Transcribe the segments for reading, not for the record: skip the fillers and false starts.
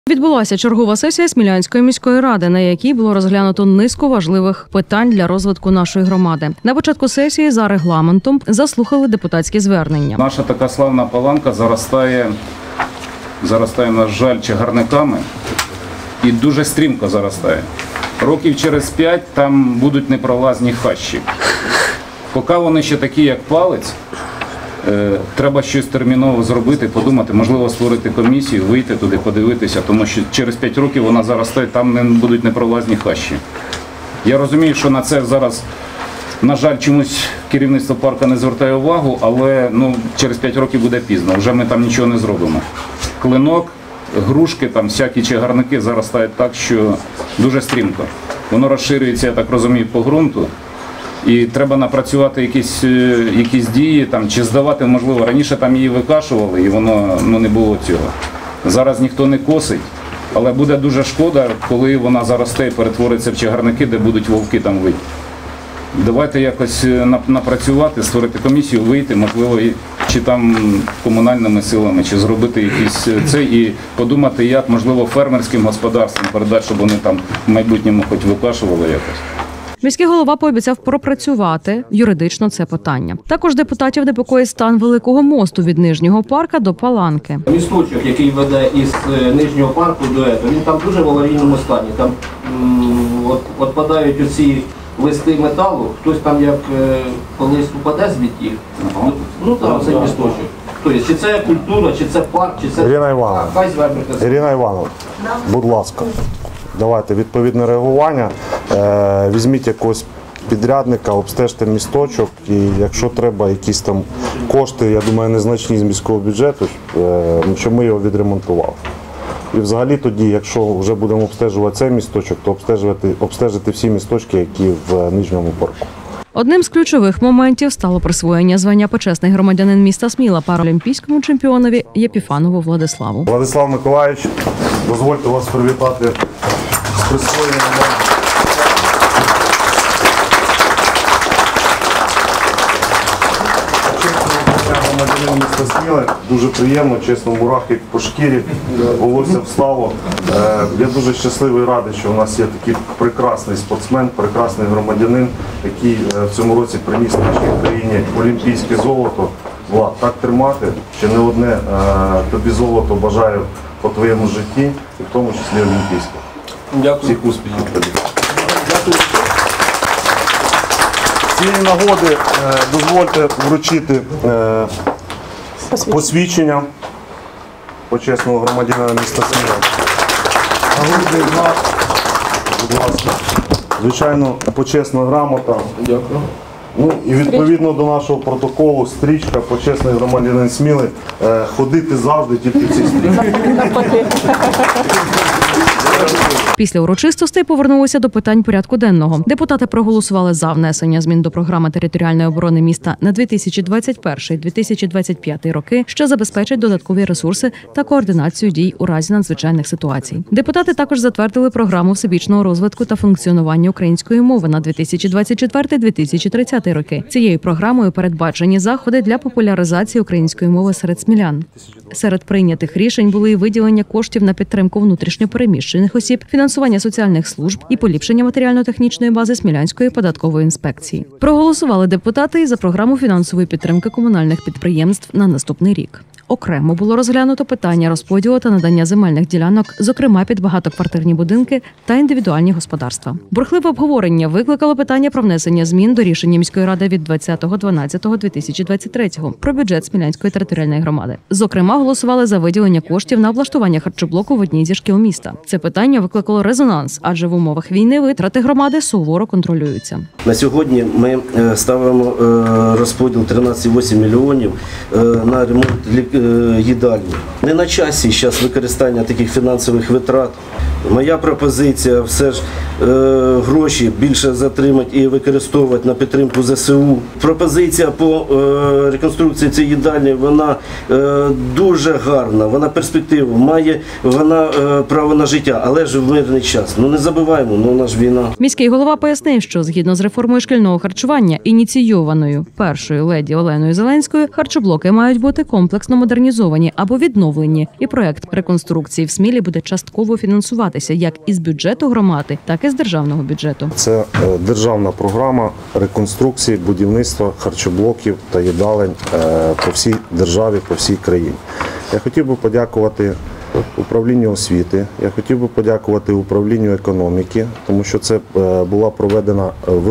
Відбулася чергова сесія Смілянської міської ради, на якій було розглянуто низку важливих питань для розвитку нашої громади. На початку сесії за регламентом заслухали депутатські звернення. Наша така славна Паланка заростає, на жаль, чагарниками і дуже стрімко заростає. Років через 5 там будуть непролазні хащі. Поки вони ще такі, як палець, треба щось терміново зробити, подумати, можливо, створити комісію, вийти туди, подивитися, тому що через 5 років вона заростає, там не будуть непролазні хащі. Я розумію, що на це зараз, на жаль, чомусь керівництво парку не звертає увагу, але через 5 років буде пізно, вже ми там нічого не зробимо. Клинок, грушки, там всякі чагарники заростають так, що дуже стрімко. Воно розширюється, я так розумію, по ґрунту. І треба напрацювати якісь дії, чи здавати, можливо, раніше там її викашували і воно не було цього. Зараз ніхто не косить, але буде дуже шкода, коли вона заросте і перетвориться в чагарники, де будуть вовки там вийти. Давайте якось напрацювати, створити комісію, вийти, можливо, чи там комунальними силами, чи зробити якісь це і подумати, як, можливо, фермерським господарствам передати, щоб вони там в майбутньому хоч викашували якось. Міський голова пообіцяв пропрацювати юридично це питання. Також депутатів непокоїть стан великого мосту від Нижнього парка до Паланки. Місточок, який веде із Нижнього парку до Ето, він там дуже в аварійному стані. Там відпадають оці листи металу, хтось там як колись упаде звідти, там цей місточок. Тобто, чи це культура, чи це парк, чи це... Ірина Івановна, будь ласка. Давайте відповідне реагування, візьміть якогось підрядника, обстежте місточок і якщо треба якісь там кошти, я думаю, незначні з міського бюджету, щоб ми його відремонтували. І взагалі тоді, якщо вже будемо обстежувати цей місточок, то обстежити всі місточки, які в Нижньому парку. Одним з ключових моментів стало присвоєння звання «Почесний громадянин міста Сміла» паралімпійському чемпіонові Єпіфанову Владиславу. Владислав Миколаївич, дозвольте вас привітати з присвоєнням громадянина міста Сміли. Дуже приємно, чесно, мурахи по шкірі, волосся встало. Я дуже щасливий і радий, що у нас є такий прекрасний спортсмен, прекрасний громадянин, який в цьому році приніс нашій країні олімпійське золото. Влад, так тримати, ще не одне тобі золото бажаю по твоєму житті, і в тому числі олімпійське. Дякую. Всіх успіхів тобі. Дякую. З цієї нагоди дозвольте вручити посвідчення почесного громадянина міста Сміла. Нагрудний знак, будь ласка. Звичайно, почесна грамота. Дякую. І відповідно до нашого протоколу стрічка «Почесний громадянин Сміли» ходити завжди тільки в цій стрічці. Після урочистостей повернулися до питань порядку денного. Депутати проголосували за внесення змін до програми територіальної оборони міста на 2021-2025 роки, що забезпечать додаткові ресурси та координацію дій у разі надзвичайних ситуацій. Депутати також затвердили програму всебічного розвитку та функціонування української мови на 2024-2030 роки. Цією програмою передбачені заходи для популяризації української мови серед смілян. Серед прийнятих рішень були і виділення коштів на підтримку внутрішньопереміщених осіб, фінансування соціальних служб і поліпшення матеріально-технічної бази Смілянської податкової інспекції. Проголосували депутати і за програму фінансової підтримки комунальних підприємств на наступний рік. Окремо було розглянуто питання розподілу та надання земельних ділянок, зокрема під багатоквартирні будинки та індивідуальні господарства. Бурхливе обговорення викликало питання про внесення змін до рішення міської ради від 20.12.2023 про бюджет Смілянської територіальної громади. Зокрема, голосували за виділення коштів на облаштування харчоблоку в одній зі шкіл міста. Це питання викликало резонанс, адже в умовах війни витрати громади суворо контролюються. На сьогодні ми ставимо розподіл 13,8 мільйонів на ремонт їдальні. Не на часі зараз використання таких фінансових витрат. Моя пропозиція все ж гроші більше затримати і використовувати на підтримку ЗСУ. Пропозиція по реконструкції цієї їдальні, вона дуже гарна, вона перспективна, має вона право на життя, але ж в мирний час. Не забуваємо, у нас ж війна. Міський голова пояснив, що згідно з реформою шкільного харчування, ініційованою першою леді Оленою Зеленською, харчоблоки мають бути комплексно модернізовані або відновлені, і проект реконструкції в Смілі буде частково фінансуватися як із бюджету громади, так і з державного бюджету. Це державна програма реконструкції, будівництва харчоблоків та їдалень по всій державі, по всій країні. Я хотів би подякувати управлінню освіти, я хотів би подякувати управлінню економіки, тому що це була проведена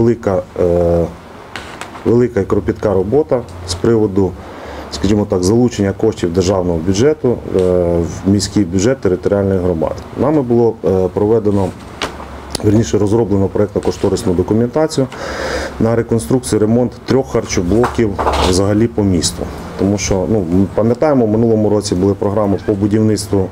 велика і кропітка робота з приводу, скажімо так, залучення коштів державного бюджету в міський бюджет територіальної громади. Нами було розроблено проєктно-кошторисну документацію на реконструкцію, ремонт 3 харчоблоків взагалі по місту. Тому що, ми пам'ятаємо, в минулому році були програми по будівництву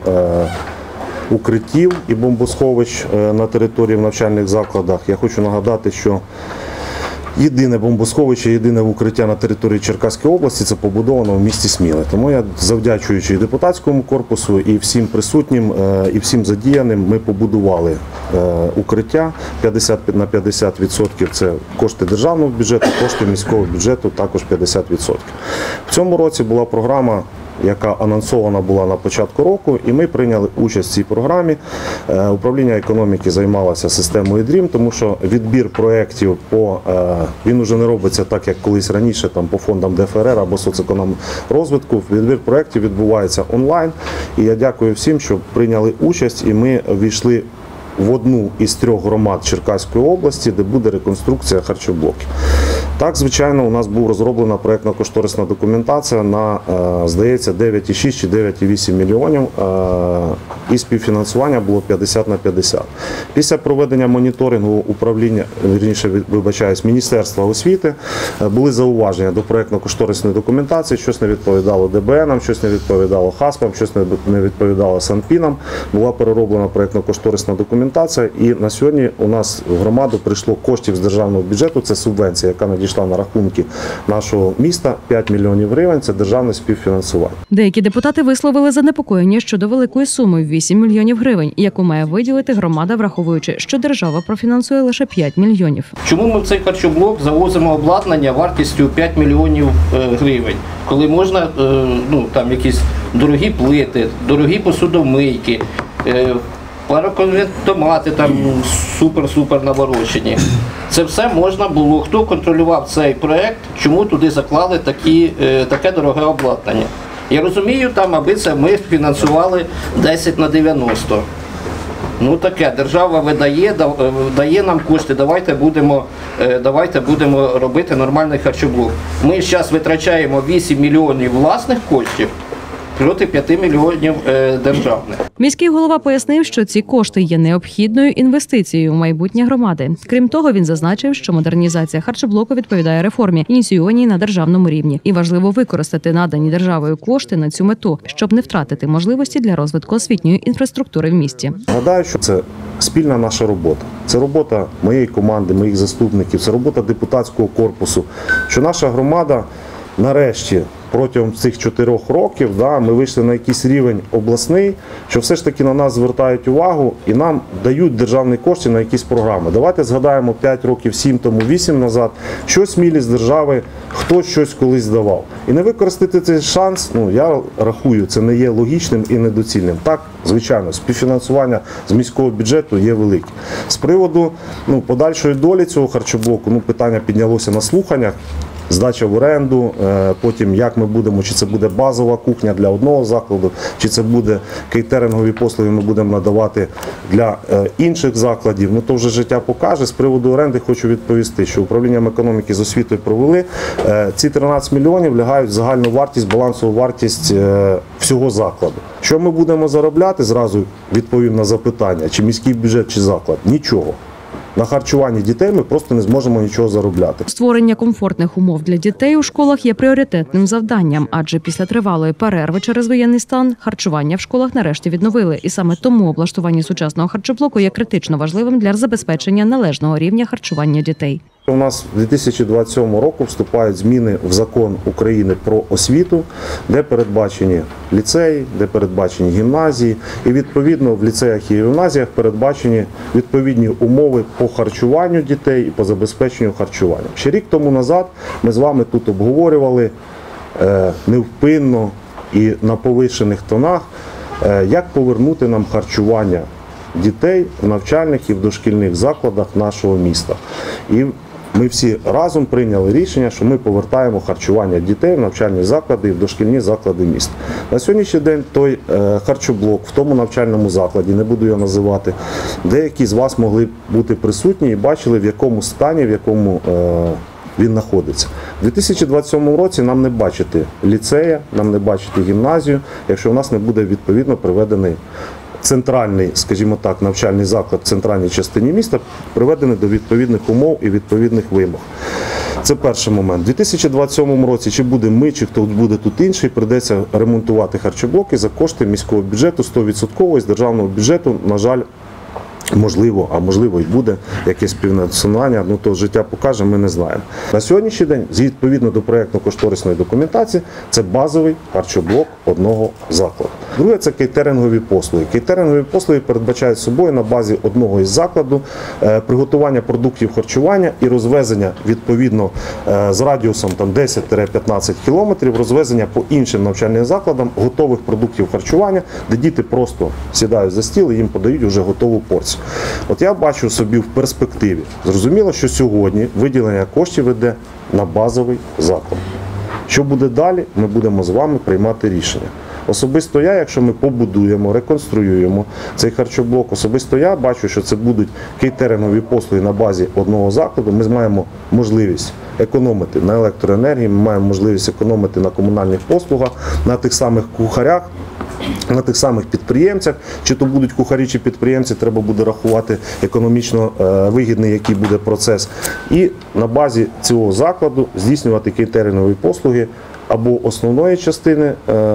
укриттів і бомбосховищ на території в навчальних закладах. Я хочу нагадати, що єдине бомбосховище, єдине укриття на території Черкаської області – це побудовано в місті Сміли. Тому я, завдячуючи і депутатському корпусу, і всім присутнім, і всім задіяним, ми побудували укриття 50 на 50% – це кошти державного бюджету, кошти міського бюджету також 50%. В цьому році була програма, яка анонсована була на початку року, і ми прийняли участь в цій програмі. Управління економіки займалося системою DREAM, тому що відбір проєктів він вже не робиться так, як колись раніше, там, по фондам ДФРР або соцекономрозвитку. Відбір проєктів відбувається онлайн. І я дякую всім, що прийняли участь, і ми ввійшли в одну із 3 громад Черкаської області, де буде реконструкція харчоблоків. Так, звичайно, у нас була розроблена проєктно-кошторисна документація на, здається, 9,6 чи 9,8 мільйонів, і співфінансування було 50 на 50. Після проведення моніторингу управління, Міністерства освіти, були зауваження до проєктно-кошторисної документації, щось не відповідало ДБНам, щось не відповідало ХАСПам, щось не відповідало СанПінам. Була перероблена проєктно-кошторисна документація, і на сьогодні у нас в громаду прийшло коштів з державного бюджету, це субвенція, яка надійшла на рахунки нашого міста, 5 мільйонів гривень, це державне співфінансування. Деякі депутати висловили занепокоєння щодо великої суми – 8 мільйонів гривень, яку має виділити громада, враховуючи, що держава профінансує лише 5 мільйонів. Чому ми в цей харчоблок завозимо обладнання вартістю 5 мільйонів гривень, коли можна там якісь дорогі плити, дорогі посудомийки, пароконвектомати там супер-супер наворочені. Це все можна було. Хто контролював цей проєкт, чому туди заклали таке дороге обладнання? Я розумію, там, аби це ми фінансували 10 на 90. Таке, держава дає нам кошти, давайте будемо робити нормальний харчоблок. Ми зараз витрачаємо 8 мільйонів власних коштів проти 5 мільйонів державних. Міський голова пояснив, що ці кошти є необхідною інвестицією у майбутнє громади. Крім того, він зазначив, що модернізація харчоблоку відповідає реформі, ініційованій на державному рівні. І важливо використати надані державою кошти на цю мету, щоб не втратити можливості для розвитку освітньої інфраструктури в місті. Гадаю, що це спільна наша робота. Це робота моєї команди, моїх заступників, це робота депутатського корпусу, що наша громада нарешті протягом цих 4 років ми вийшли на якийсь рівень обласний, що все ж таки на нас звертають увагу і нам дають державні кошти на якісь програми. Давайте згадаємо 5 років, 7 тому, 8 назад, що Смілі з держави, хто щось колись давав. І не використати цей шанс, я рахую, це не є логічним і недоцільним. Так, звичайно, співфінансування з міського бюджету є велике. З приводу подальшої долі цього харчоблоку, питання піднялося на слуханнях. Здача в оренду, потім як ми будемо, чи це буде базова кухня для одного закладу, чи це буде кейтерингові послуги ми будемо надавати для інших закладів. То вже життя покаже. З приводу оренди хочу відповісти, що управлінням економіки з освітою провели. Ці 13 мільйонів лягають в загальну вартість, балансову вартість всього закладу. Що ми будемо заробляти, зразу відповім на запитання, чи міський бюджет, чи заклад? Нічого. На харчуванні дітей ми просто не зможемо нічого заробляти. Створення комфортних умов для дітей у школах є пріоритетним завданням, адже після тривалої перерви через воєнний стан харчування в школах нарешті відновили. І саме тому облаштування сучасного харчоблоку є критично важливим для забезпечення належного рівня харчування дітей. У нас в 2027 року вступають зміни в закон України про освіту, де передбачені ліцеї, де передбачені гімназії. І відповідно в ліцеях і гімназіях передбачені відповідні умови по харчуванню дітей і по забезпеченню харчування. Ще рік тому назад ми з вами тут обговорювали невпинно і на повишених тонах, як повернути нам харчування дітей в навчальних і в дошкільних закладах нашого міста. І ми всі разом прийняли рішення, що ми повертаємо харчування дітей в навчальні заклади і в дошкільні заклади міста. На сьогоднішній день той харчоблок в тому навчальному закладі, не буду його називати, деякі з вас могли бути присутні і бачили, в якому стані, в якому він знаходиться. У 2027 році нам не бачити ліцея, нам не бачити гімназію, якщо у нас не буде відповідно приведений центральний, скажімо так, навчальний заклад в центральній частині міста, приведений до відповідних умов і відповідних вимог. Це перший момент. У 2027 році, чи буде ми, чи хто буде тут інший, прийдеться ремонтувати харчоблоки за кошти міського бюджету 100% з державного бюджету, на жаль, можливо, а можливо і буде якесь співфінансування, то життя покаже, ми не знаємо. На сьогоднішній день, відповідно до проєктно-кошторисної документації, це базовий харчоблок одного закладу. Друге – це кейтерингові послуги. Кейтерингові послуги передбачають собою на базі одного із закладу приготування продуктів харчування і розвезення, відповідно, з радіусом 10-15 кілометрів, розвезення по іншим навчальним закладам готових продуктів харчування, де діти просто сідають за стіл і їм подають вже готову порцію. От я бачу собі в перспективі. Зрозуміло, що сьогодні виділення коштів йде на базовий заклад. Що буде далі, ми будемо з вами приймати рішення. Особисто я, якщо ми побудуємо, реконструюємо цей харчоблок, особисто я бачу, що це будуть кейтерингові послуги на базі одного закладу. Ми маємо можливість економити на електроенергії, ми маємо можливість економити на комунальних послугах, на тих самих кухарях, на тих самих підприємцях, чи то будуть кухарі, чи підприємці, треба буде рахувати економічно вигідний, який буде процес. І на базі цього закладу здійснювати кейтерингові послуги або основної частини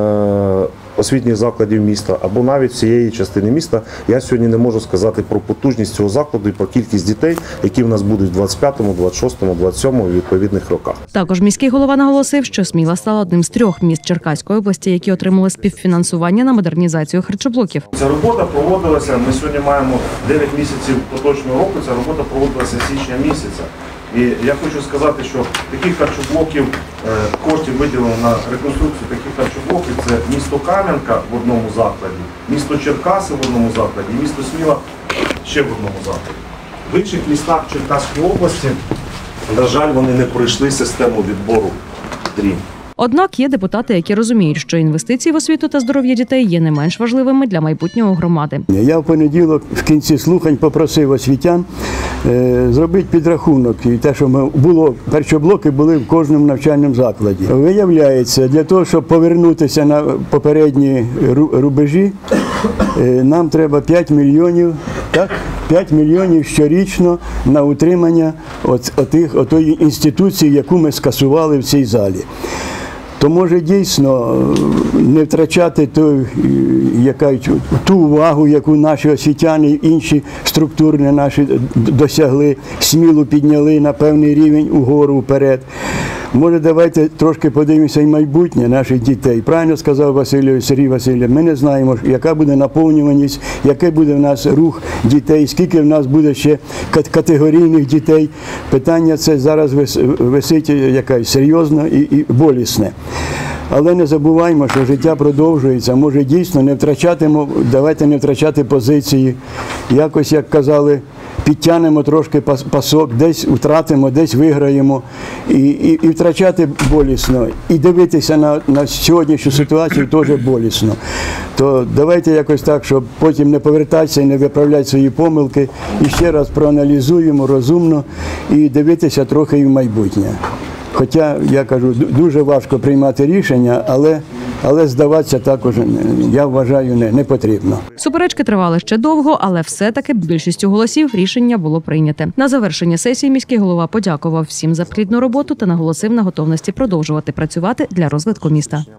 освітніх закладів міста, або навіть всієї частини міста. Я сьогодні не можу сказати про потужність цього закладу і про кількість дітей, які в нас будуть в 25-му, 26-му, 27-му і відповідних роках. Також міський голова наголосив, що Сміла стала одним з 3 міст Черкаської області, які отримали співфінансування на модернізацію харчоблоків. Ця робота проводилася, ми сьогодні маємо 9 місяців поточного року, ця робота проводилася з січня місяця. І я хочу сказати, що таких харчоблоків, коштів виділено на реконструкцію таких харчоблоків, це місто Кам'янка в одному закладі, місто Черкаси в одному закладі, місто Сміла ще в одному закладі. В інших містах Черкаської області, на жаль, вони не пройшли систему відбору дрім. Однак є депутати, які розуміють, що інвестиції в освіту та здоров'я дітей є не менш важливими для майбутнього громади. Я в понеділок в кінці слухань попросив освітян зробити підрахунок. І те, що харчоблоки були в кожному навчальному закладі. Виявляється, для того, щоб повернутися на попередні рубежі, нам треба 5 мільйонів, так? 5 мільйонів щорічно на утримання отої інституції, яку ми скасували в цій залі. То може дійсно не втрачати ту увагу, яку наші освітяни і інші структури наші досягли, Смілу підняли на певний рівень угору вперед. Може, давайте трошки подивимося і майбутнє наших дітей. Правильно сказав Сергій Васильович, ми не знаємо, яка буде наповнюваність, який буде в нас рух дітей, скільки в нас буде ще категорійних дітей. Питання це зараз висить якась серйозне і болісне. Але не забуваємо, що життя продовжується, може дійсно давайте не втрачати позиції. Якось, як казали, підтягнемо трошки пасок, десь втратимо, десь виграємо. І втрачати болісно. І дивитися на сьогоднішню ситуацію теж болісно. То давайте якось так, щоб потім не повертатися і не виправляти свої помилки. І ще раз проаналізуємо розумно і дивитися трохи і в майбутнє. Хоча, я кажу, дуже важко приймати рішення, але здаватися також, я вважаю, не потрібно. Суперечки тривали ще довго, але все-таки більшістю голосів рішення було прийняте. На завершення сесії міський голова подякував всім за плідну роботу та наголосив на готовності продовжувати працювати для розвитку міста.